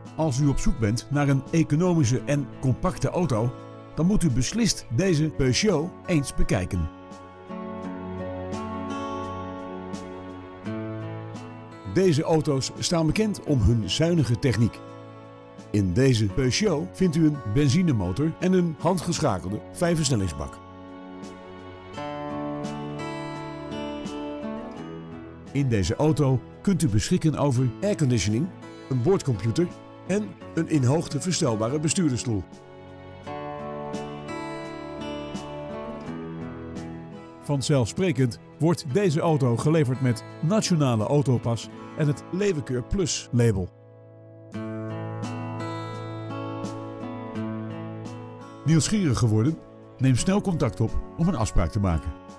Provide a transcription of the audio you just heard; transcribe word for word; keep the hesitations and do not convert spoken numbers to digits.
Als u op zoek bent naar een economische en compacte auto, dan moet u beslist deze Peugeot eens bekijken. Deze auto's staan bekend om hun zuinige techniek. In deze Peugeot vindt u een benzinemotor en een handgeschakelde vijfversnellingsbak. In deze auto kunt u beschikken over airconditioning, een boordcomputer en een in hoogte verstelbare bestuurdersstoel. Vanzelfsprekend wordt deze auto geleverd met Nationale Autopas en het Levenkeur Plus label. Nieuwsgierig geworden? Neem snel contact op om een afspraak te maken.